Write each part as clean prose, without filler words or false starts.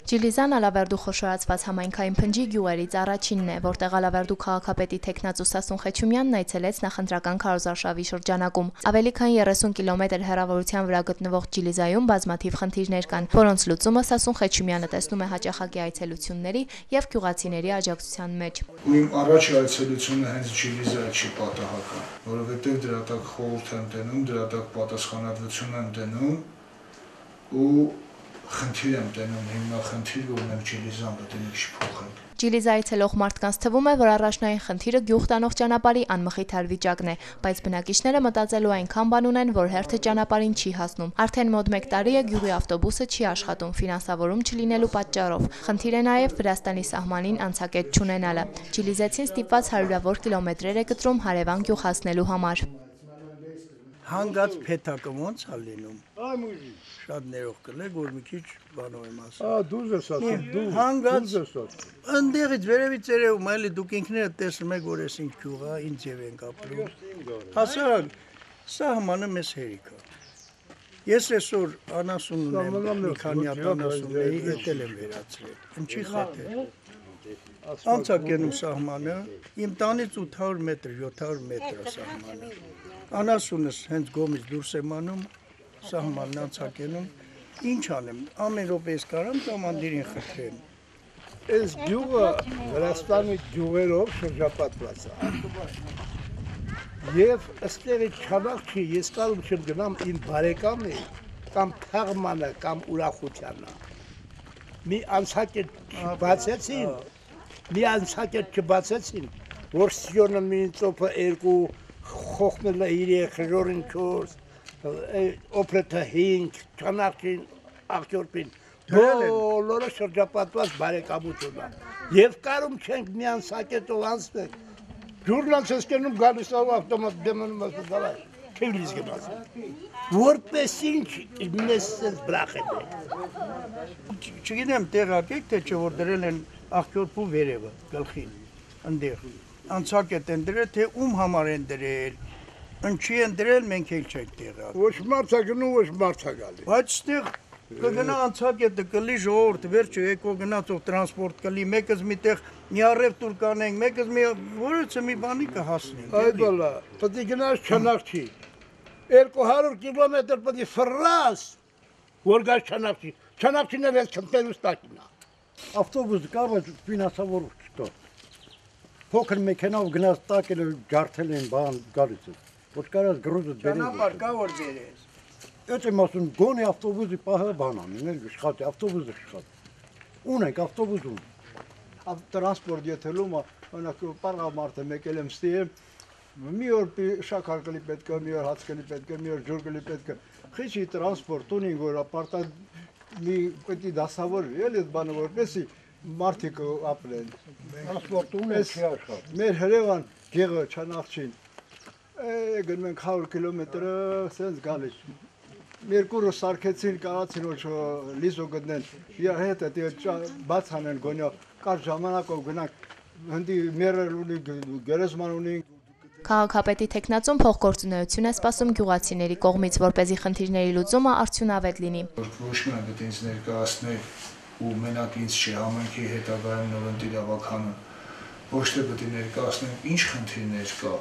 Ջիլիզան Ալավերդու խոշորացված համայնքային փնջի գյուղերից առաջինն է, որտեղ Ալավերդու քաղաքապետի թեկնածու Սասուն Խեչումյանն այցելեց նախընտրական քարոզարշավի շրջանակում։ Ավելի քան 30 կիլոմետր հեռավորության վրա գտնվող Ջիլիզայում բազմաթիվ խնդիրներ կան, որոնց լուծումը Սասուն Խեչումյանը տեսնում է հաճախակի այցելությունների եւ գյուղացիների աջակցության մեջ։ Իմ առաջ այցելությունը հենց Ջիլիզա չի պատահական, որովհետեւ դրա տակ խորհուրդ եմ տենում, դրա տակ պատասխանատվություն եմ տենում ու խնդիր եմ տենում, հիմնախնդիր, որ մենք Ջիլիզան պետք է մի քիչ փոխենք։ Ջիլիզա այցելող մարդկանց թվում է, որ առաջնային խնդիրը գյուղ տանող ճանապարհի անմխիթար վիճակն է, բայց բնակիչները մտածելու այնքան բան ունեն, որ հերթը ճանապարհին չի հասնում։ Արդեն մոտ 1 տարի է գյուղի ավտոբուսը չի աշխատում ֆինանսավորում չլինելու պատճառով։ Խնդիր է նաև Վրաստանի սահմանին անցակետ չունենալը։ Ջիլիզեցին ստիպված հարյուրավոր կիլոմետրեր է կտրում հարևան գյուղ հասնելու համար։ Հանգած փեթակը ոնց է լինում։ Շատ ներող կլեք, որ մի քիչ բանով եմ ասում։ Դուզ ես ասում, դու հանգած ես ասում։ Ընդեղից վերևից երևում, այլ դուք ինքներդ տեսնում եք, որ ես ինչ գյուղ է, ինձ եւ ենք ապրում։ Հասարակ սահմանը մեզ հերիք է։ Ես այսօր անասուն ունեմ, մի քանի հատ անասուն էի, էտել եմ վերացրել։ Ինչի խաթեր։ Անցակենում սահմանը, իմ տանից 800 մետր, 700 մետր է սահմանը։ Անասունս հենց գոմից դուրս եմ անում, սահմանն անցակենում, ինչ անեմ, ամեն րոպեից կարամ կամանդիրին խնդրեմ։ Այս գյուղը Վրաստանի գյուղերով շրջապատված է։ Եվ ըստեղի չանախ չի, ես կարում չեմ գնամ իմ բարեկամի կամ թաղմանը կամ ուրախությանը։ Մի անցակետ չբացեցին, որ սյոնը մին ծոպը երկու, խոխմելը 3, խժորին 4, օպրետը 5, չանախին, աղջորպին, բոլորը շրջապատված բարեկամություն է։ Եվ կարում չենք մի անցակետով անցնել, ջուրնանց ես կենում գալիս ավտոմատ դեմանում ասում դավայ, քիվլիս գնաց։ Որպես ինչ մեզ ես բրախ է։ Չգիտեմ տեղակեք, թե չէ որ դրել են աղջորպու վերևը, գլխին, ընդեղ։ Անցակետ են դրել, թե ում համար են դրել, ինչի են դրել, մենք էլ չենք տեղակ։ Ոչ մարդ է գնում, ոչ մարդ է գալի։ Բայց ստեղ կգնա անցակետը կլի ժողովուրդ, վերջը եկո գնացող տրանսպորտ կլի, մեկս միտեղ մի առևտուր կանենք, մեկս մի որոցը մի բանի կհասնենք։ Այդ բալա, պետք է գնաս Չանախչի, 200 կիլոմետր պետք է ֆռաս, որ գաս Չանախչի, Չանախչին էլ ես չմտելուս տակինա։ Ավտոբուս կարող է ֆինանսավոր չտո։ Փոքր մեքենով գնաց տակել ջարդել են բան գալիս է։ Ոչ կարած գրուզը բերեն։ Ճանապարհ կա որ ձերես։ Այդ եմ ասում գոնե ավտոբուսի պահը բան անեն, էլ աշխատի, ավտոբուսը աշխատի։ Ունենք ավտոբուս ունենք։ Տրանսպորտ եթելում, օրինակ պարղամարդը եկել եմ ստիեմ, մի օր շաքար կլի պետք է, մի օր հաց կլի պետք է, մի օր ջուր կլի պետք է։ Խիչի տրանսպորտ ունենք, որ ապարտա մի պետք է դասավորվի, էլի այդ բանը որպեսի մարդիկ ապրեն։ Տրանսպորտ ունենք չի աշխատի։ Մեր հրևան գեղը Չանախչին, գնում ենք 100 կիլոմետրը, սենց գալիս։ Երկուրը սարքեցին, կարացին որ լիզո գտնեն, իր հետ բաց անեն գոնյա, կար ժամանակով գնանք, հնդի մերել ունի, գերեզման ունի։ Քաղաքապետի թեկնածուն փոխգործունեություն է սպասում գյուղացիների կողմից, որպեսզի խնդիրների լուծումը արդյունավետ լինի։ Ոչ միայն պետք է ինձ ներկայացնել ու մենակ ինձ չի, համայնքի հետագայում նորընտիր ավականն, ոչ թե պետք է ներկայացնենք ինչ խնդիրներ կա,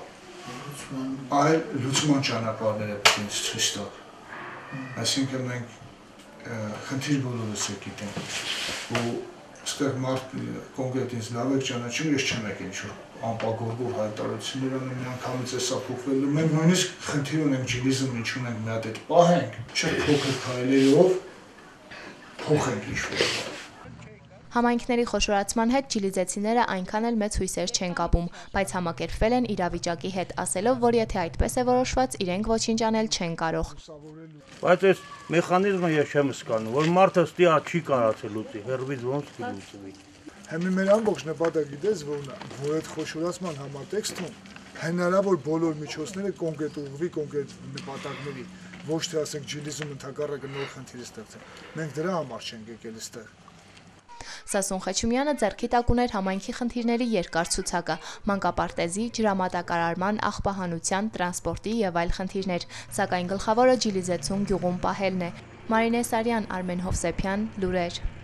այլ լուծման ճանապարհները պետք է ինձ ցույց տալ։ Այսինքն մենք խնդիր բոլորս գիտենք ու ստեղ մարդ կոնկրետ ինձ լավ է ճանաչում, ես չեմ եկել ինչ-որ անպագորգոր հայտարարություններ անեմ, միանգամից էսա փոխվելու, մենք նույնիսկ խնդիր ունենք Ջիլիզում ինչ ունենք մի հատ այդ պահենք, չէ փոքր քայլերով փոխենք ինչ-որ։ Համայնքների խոշորացման հետ ջիլիզեցիները այնքան էլ մեծ հույսեր չեն կապում, բայց համակերպվել են իրավիճակի հետ, ասելով, որ եթե այդպես է որոշված, իրենք ոչինչ անել չեն կարող։ Բայց այս մեխանիզմը ես չեմ հասկանում, որ մարդը ստիա չի կարացել լուծի, հերվից ոնց կլուծվի։ Հիմա մեր ամբողջ նպատակը դες որ այդ խոշորացման համատեքստում հնարավոր բոլոր միջոցները կոնկրետ ուղղվի կոնկրետ նպատակների, ոչ թե ասենք Ջիլիզում ընդհակառակը նոր խնդիր ստեղծեն։ Մենք դրա համար չենք եկել այստեղ։ Սասուն Խեչումյանը ձեռքի տակ ուներ համայնքի խնդիրների երկար ցուցակը, մանկապարտեզի, ջրամատակարարման, աղբահանության, տրանսպորտի եւ այլ խնդիրներ, սակայն գլխավորը Ջիլիզեցուն գյուղում պահելն է։ Մարինե Սարյան, Արմեն Հովսեփյան, լուրեր։